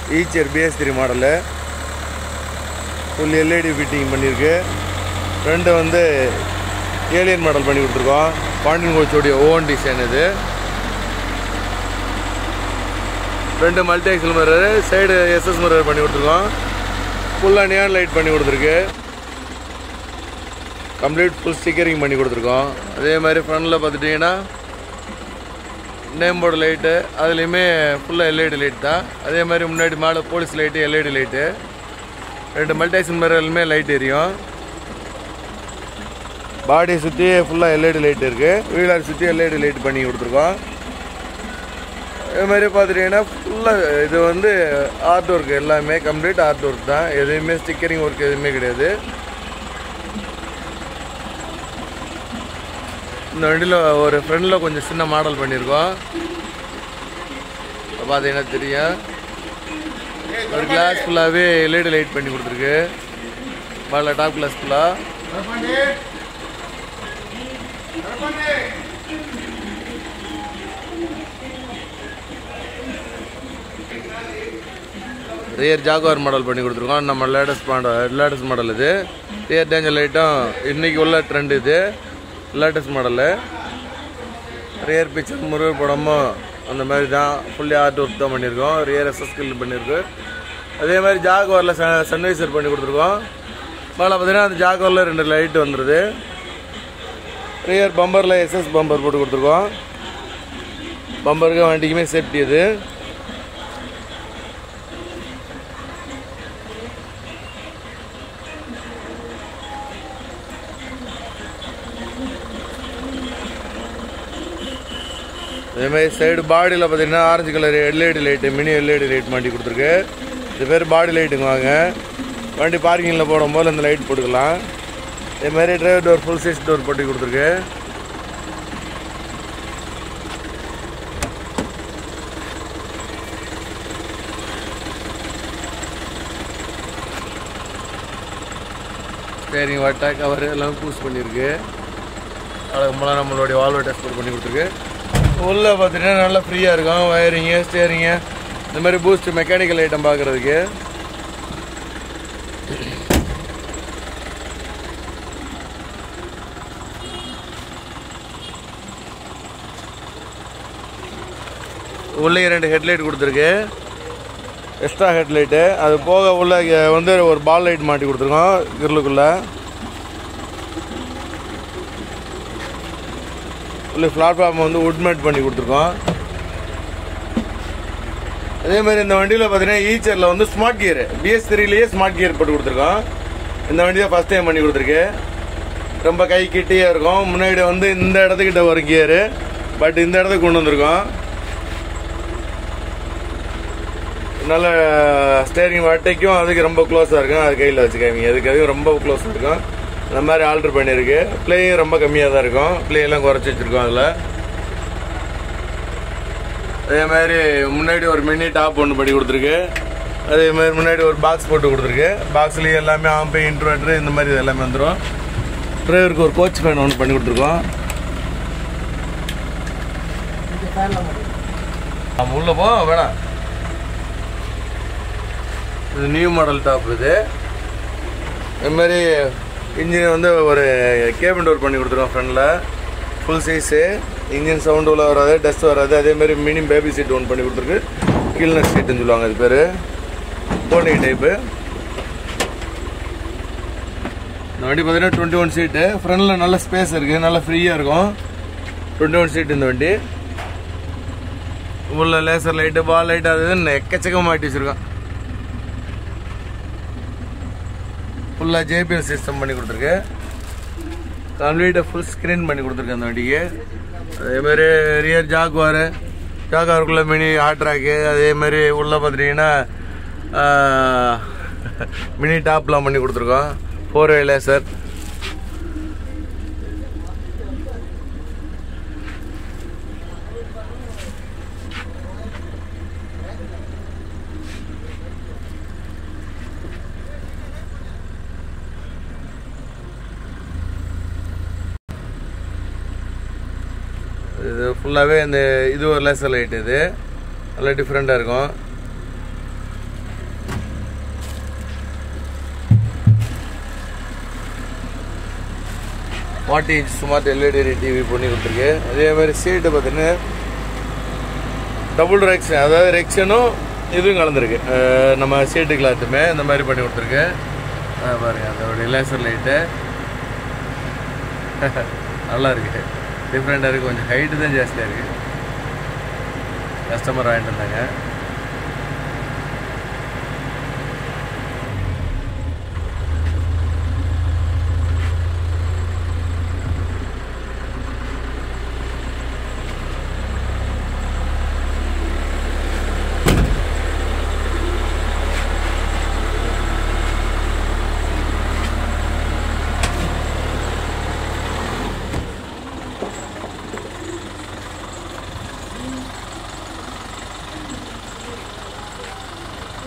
Eicher BS3 model. Full LED fitting பண்ணியிருக்கு. Front வந்து alien model பண்ணி கொடுத்துருக்கோம். பாண்டியன் கோச்சோடைய ஓன் டிசைன் இது. Front multi axle mirror, side SS mirror பண்ணி கொடுத்துருக்கோம். ஃபுல்லாக நியான் லைட் பண்ணி கொடுத்துருக்கு. கம்ப்ளீட் ஃபுல் ஸ்டிக்கரிங் பண்ணி கொடுத்துருக்கோம். அதே மாதிரி ஃப்ரண்டில் பார்த்துட்டிங்கன்னா நேம் போர்டு லைட்டு, அதுலேயுமே ஃபுல்லாக LED லைட் தான். அதே மாதிரி முன்னாடி மேலே police light, LED light, 2 multi axle மிரர்லுமே லைட் எரியும். பாடியை சுற்றி ஃபுல்லாக LED லைட் இருக்குது. வீலர் சுற்றி LED லைட் பண்ணி கொடுத்துருக்கோம். அதே மாதிரி பார்த்துட்டிங்கன்னா ஃபுல்லாக இது வந்து ஆர்ட் ஒர்க், எல்லாமே கம்ப்ளீட் ஆர்ட் ஒர்க் தான். எதுவுமே ஸ்டிக்கரிங் ஒர்க் எதுவுமே கிடையாது. இந்த வண்டியில் ஒரு ஃப்ரெண்டில் கொஞ்சம் சின்ன மாடல் பண்ணியிருக்கோம். பார்த்தீங்கன்னா தெரியும். ஒரு கிளாஸ் ஃபுல்லாகவே LED லைட் பண்ணி கொடுத்துருக்கு. மேலே டாப் கிளாஸ் ஃபுல்லாக. ரியர் ஜாகுவார் மாடல் பண்ணி கொடுத்துருக்கோம். நம்ம லேட்டஸ்ட் மாடல் இது. ரியர் டேஞ்சர் லைட்டும் இன்றைக்கி உள்ள ட்ரெண்ட் இது. Latest model. Rear picture Murugar படமும் அந்த மாதிரி தான். ஃபுல்லி ஆர்ட் ஒர்க் தான் பண்ணியிருக்கோம். ரியர் SS ஸ்கில் பண்ணியிருக்கு. அதே மாதிரி ஜாகுவாரில் சன்வைசர் பண்ணி கொடுத்துருக்கோம். மேலே பார்த்தீங்கன்னா அந்த ஜாகுவாரில் 2 லைட்டு வந்துடுது. ரியர் பம்பரில் SS பம்பர் போட்டு கொடுத்துருக்கோம். பம்பருக்கு வண்டிக்குமே சேஃப்டி இது. அதேமாதிரி சைடு பாடியில் பார்த்தீங்கன்னா orange colour LED light, mini LED light மாட்டி கொடுத்துருக்கு. இது பேர் பாடி லைட்டுங்க. வாங்க வண்டி பார்க்கிங்கில் போடும்போது இந்த லைட் போட்டுக்கலாம். இதேமாதிரி driver door full size door போட்டு கொடுத்துருக்கு. ஸ்டேரிங் வாட்டா கவர் எல்லாம் பூஸ் பண்ணியிருக்கு. அதுக்கு நம்மளுடைய வால்வோ டெஸ்ட் பண்ணி கொடுத்துருக்கு. உள்ளே பார்த்தீங்கன்னா நல்லா ஃப்ரீயாக இருக்கும். வயரிங்கு, ஸ்டேரிங்கு, இந்த மாதிரி பூஸ்ட் மெக்கானிக்கல் ஐட்டம் பார்க்குறதுக்கு. உள்ளே 2 ஹெட்லைட் கொடுத்துருக்கு. Extra headlight. அது போக உள்ள வந்து ஒரு பால் லைட் மாட்டி கொடுத்துருக்கோம் கிரிலுக்குள்ளே. உள்ள பிளாட்ஃபார்ம் வந்து வுட் மேட் பண்ணி கொடுத்துருக்கோம். அதே மாதிரி இந்த வண்டியில் பார்த்தீங்கன்னா ஈச்சரில் வந்து ஸ்மார்ட் கியர், BS3லேயே ஸ்மார்ட் கியர் போட்டு கொடுத்துருக்கோம். இந்த வண்டி தான் ஃபஸ்ட் டைம் பண்ணி கொடுத்துருக்கு. ரொம்ப கை கிட்டே இருக்கும். முன்னாடி வந்து இந்த இடத்துக்கிட்ட ஒரு கியரு, பட் இந்த இடத்துக்கு கொண்டு வந்திருக்கோம். நல்ல ஸ்டேரிங் வாட்டைக்கும் அதுக்கு ரொம்ப க்ளோஸாக இருக்கும். அது கையில் வச்சுக்காமீங்க. அதுக்கு ரொம்ப க்ளோஸாக இருக்கும். அந்த மாதிரி ஆல்ட்ரு பண்ணியிருக்கு. ப்ளேயும் ரொம்ப கம்மியாக தான் இருக்கும். ப்ளேயெல்லாம் குறைச்சி வச்சுருக்கோம் அதில். அதே மாதிரி முன்னாடி ஒரு மினி டாப் ஒன்று பண்ணி கொடுத்துருக்கு. அதே மாதிரி முன்னாடி ஒரு பாக்ஸ் போட்டு கொடுத்துருக்கு. பாக்ஸ்லேயே எல்லாமே ஆம்பை, இன்ட்ரோட்ரு, இந்த மாதிரி இது எல்லாமே வந்துடும். டிரைவருக்கு ஒரு கோச் ஃபேன் ஒன்று பண்ணி கொடுத்துருக்கோம். உள்ளே போ வேணாம். இது நியூ மாடல் டாப். இது மாதிரி இன்ஜின் வந்து ஒரு கேபின் டோர் பண்ணி கொடுத்துருக்கோம். ஃப்ரண்டில் ஃபுல் சைஸு. இன்ஜின் சவுண்டு உள்ள வராது, டஸ்ட் வராது. அதேமாதிரி மினி பேபி சீட் ஒன்று பண்ணி கொடுத்துருக்கு. கில்னர் சீட்டுன்னு சொல்லுவாங்க. அது பேர் போனி டைப்பு. இந்த வண்டி பார்த்தீங்கன்னா 21 சீட்டு. ஃப்ரண்டில் நல்ல ஸ்பேஸ் இருக்குது. நல்லா ஃப்ரீயாக இருக்கும். 21 சீட்டு இந்த வண்டி. உள்ள லேசர் லைட்டு, பால் லைட்டு, அது எக்கச்சக்கம் மாட்டி வச்சுருக்கோம். ஃபுல்லாக JBL சிஸ்டம் பண்ணி கொடுத்துருக்கு. கம்ப்ளீட்டாக ஃபுல் ஸ்க்ரீன் பண்ணி கொடுத்துருக்கு அந்த வண்டிக்கு. அதேமாதிரி ரியர் ஜாகுவாருக்குள்ளே மினி ஹாட் ட்ராக்கு. அதேமாதிரி உள்ளே பார்த்துட்டிங்கன்னா மினி டாப்லாம் பண்ணி கொடுத்துருக்கோம். 4-way laser. இது ஃபுல்லாகவே இந்த இது ஒரு லேசர் லைட். இது நல்லா டிஃப்ரெண்ட்டாக இருக்கும். 40 இன்ச் ஸ்மார்ட் எல்இடி டிவி பண்ணி கொடுத்துருக்கு. அதே மாதிரி சீட்டு பார்த்தீங்கன்னா டபுள் ரெக்ஷன், அதாவது ரெக்ஷனும் இதுவும் கலந்துருக்கு. நம்ம சீட்டு கிளாத்துமே இந்த மாதிரி பண்ணி கொடுத்துருக்கு. பாருங்கள் அதோடைய லேசர் லைட்டு நல்லா இருக்குது, டிஃப்ரெண்ட்டாக இருக்குது. கொஞ்சம் ஹைட்டு தான் ஜாஸ்தியாக இருக்குது. கஸ்டமர் வாங்கிட்டு இருந்தாங்க.